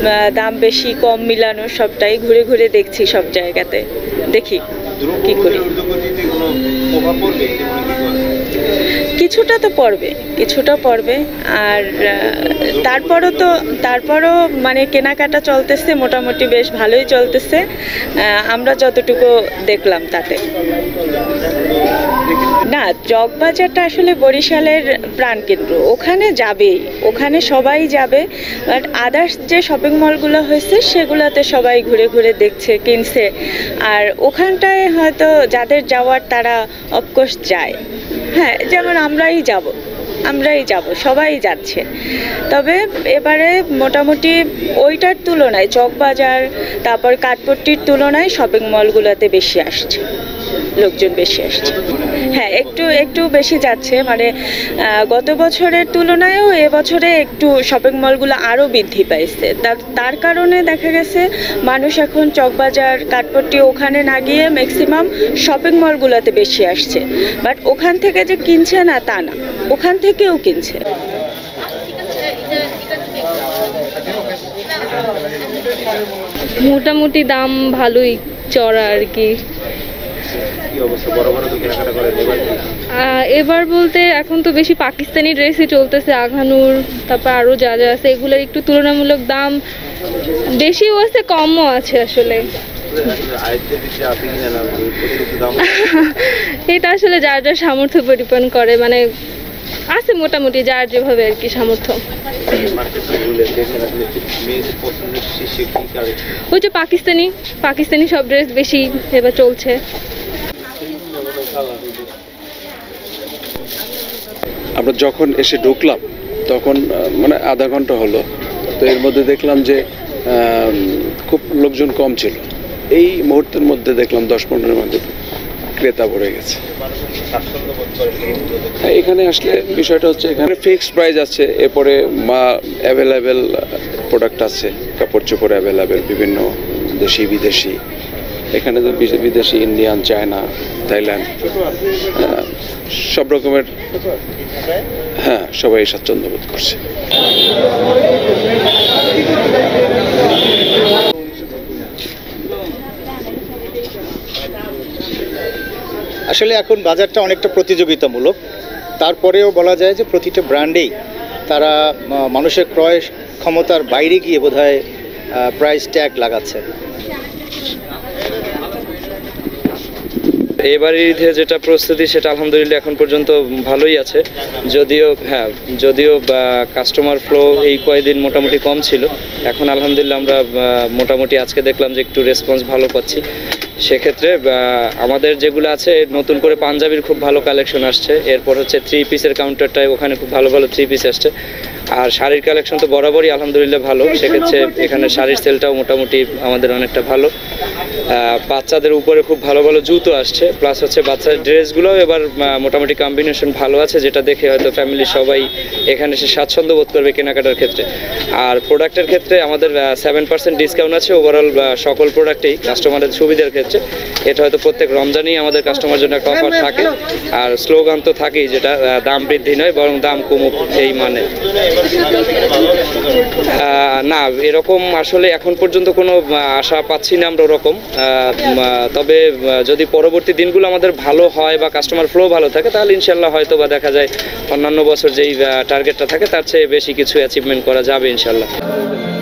দাম বেশি কম মিলানো সবটাই ঘুরে ঘুরে দেখছি সব জায়গাতে, দেখি কি করি। কিছুটা তো পড়বে, কিছুটা পড়বে। আর তারপরও মানে কেনাকাটা চলতেছে, মোটামুটি বেশ ভালোই চলতেছে আমরা যতটুকু দেখলাম তাতে। না, চকবাজারটা আসলে বরিশালের প্রাণকেন্দ্র, ওখানে যাবেই, ওখানে সবাই যাবে। বাট আদার্স যে শপিং মলগুলো হয়েছে সেগুলোতে সবাই ঘুরে ঘুরে দেখছে, কিনছে। আর ওখানটায় হয়তো যাদের যাওয়ার তারা অফকোর্স যায়, হ্যাঁ, যেমন আমরাই যাব, সবাই যাচ্ছে। তবে এবারে মোটামুটি ওইটার তুলনায় চকবাজার তারপর কাঠপট্টির তুলনায় শপিং মলগুলোতে বেশি আসছে, লোকজন বেশি আসছে। হ্যাঁ, একটু বেশি যাচ্ছে, মানে গত বছরের তুলনায়ও এবছরে একটু শপিং মলগুলো আরও বৃদ্ধি পাইছে। তার কারণে দেখা গেছে মানুষ এখন চকবাজার কাঠপট্টি ওখানে না গিয়ে ম্যাক্সিমাম শপিং মলগুলোতে বেশি আসছে। বাট ওখান থেকে যে কিনছে না তা না, ওখান থেকেও কিনছে। মোটামুটি দাম ভালোই চড়া আর কি। এবার বলতে এখন তো বেশি পাকিস্তানি ড্রেসই চলতেছে, আঘানুর, তারপর আরও যা যা আছে এগুলোর একটু তুলনামূলক দাম বেশিও আছে কমও আছে আসলে। এটা আসলে যার যার সামর্থ্য উপর ডিপেন্ড করে, মানে আছে মোটামুটি যার যেভাবে আর কি সামর্থ্য। ওই যে পাকিস্তানি সব ড্রেস বেশি এবার চলছে। আমরা যখন এসে ঢুকলাম তখন মানে আধা ঘন্টা হলো, তো এর মধ্যে দেখলাম যে খুব লোকজন কম ছিল। এই মুহূর্তের মধ্যে দেখলাম 10-15 মধ্যে ক্রেতা ভরে গেছে। হ্যাঁ, এখানে আসলে বিষয়টা হচ্ছে এখানে ফিক্সড প্রাইস আছে, এরপরে অ্যাভেলেবেল প্রোডাক্ট আছে, কাপড় চোপড় অ্যাভেলেবেল, বিভিন্ন দেশি বিদেশি। এখানে তো বিদেশি, ইন্ডিয়ান, চায়না, থাইল্যান্ড, সব রকমের, হ্যাঁ, সবাই স্বাচ্ছন্দ্য বোধ করছে। আসলে এখন বাজারটা অনেকটা প্রতিযোগিতামূলক, তারপরেও বলা যায় যে প্রতিটা ব্র্যান্ডেই তারা মানুষের ক্রয় ক্ষমতার বাইরে গিয়ে বোধহয় প্রাইস ট্যাগ লাগাচ্ছে। এবারের ঈদে যেটা প্রস্তুতি সেটা আলহামদুলিল্লাহ এখন পর্যন্ত ভালোই আছে, যদিও কাস্টমার ফ্লো এই কয়েকদিন মোটামুটি কম ছিল। এখন আলহামদুলিল্লাহ আমরা মোটামুটি আজকে দেখলাম যে একটু রেসপন্স ভালো পাচ্ছি। সেক্ষেত্রে আমাদের যেগুলো আছে, নতুন করে পাঞ্জাবির খুব ভালো কালেকশন আসছে, এরপর হচ্ছে 3 পিসের কাউন্টারটায় ওখানে খুব ভালো 3 পিস আসছে। আর শাড়ির কালেকশন তো বরাবরই আলহামদুলিল্লাহ ভালো, সেক্ষেত্রে এখানে শাড়ির সেলটাও মোটামুটি আমাদের অনেকটা ভালো। বাচ্চাদের উপরে খুব ভালো জুতো আসছে, প্লাস হচ্ছে বাচ্চাদের ড্রেসগুলোও এবার মোটামুটি কম্বিনেশন ভালো আছে, যেটা দেখে হয়তো ফ্যামিলির সবাই এখানে এসে স্বাচ্ছন্দ্য বোধ করবে কেনাকাটার ক্ষেত্রে। আর প্রোডাক্টের ক্ষেত্রে আমাদের 7% ডিসকাউন্ট আছে ওভারঅল সকল প্রোডাক্টেই কাস্টমারের সুবিধার ক্ষেত্রে। এটা হয়তো প্রত্যেক রমজানেই আমাদের কাস্টমার জন্য একটা অফার থাকে। আর স্লোগান তো থাকেই, যেটা দাম বৃদ্ধি নয় বরং দাম কমুক, এই মানে। না, এরকম আসলে এখন পর্যন্ত কোনো আশা পাচ্ছি না আমরা ওরকম। তবে যদি পরবর্তী দিনগুলো আমাদের ভালো হয় বা কাস্টমার ফ্লো ভালো থাকে, তাহলে ইনশাল্লাহ হয়তো বা দেখা যায় অন্যান্য বছর যেই টার্গেটটা থাকে তার চেয়ে বেশি কিছু অ্যাচিভমেন্ট করা যাবে ইনশাল্লাহ।